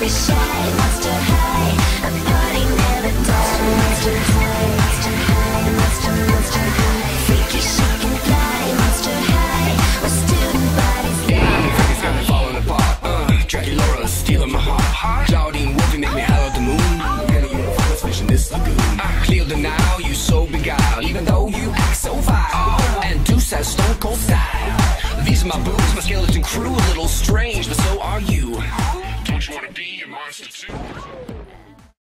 Be shy, monster high. A party never dies. Monster high, monster high, monster high. Freaky, chic and fly, monster high. With student bodies down. It's got me falling apart. Dracula stealing my heart. Claudine Wolfie make me howl at the moon. Getting you a finest fish in this lagoon. Clear the now, you so beguiled. Even though you act so vile. And Deuce has stone cold style. These are my boobs, my skeleton crew. A little strange, but so are you. Don't you wanna be a monster too?